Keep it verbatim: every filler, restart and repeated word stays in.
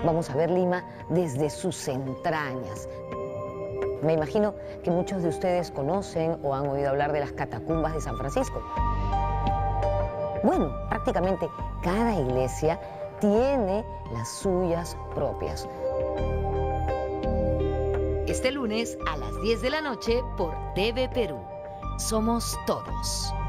Vamos a ver Lima desde sus entrañas. Me imagino que muchos de ustedes conocen o han oído hablar de las catacumbas de San Francisco. Bueno, prácticamente cada iglesia tiene las suyas propias. Este lunes a las diez de la noche por T V Perú. Somos todos.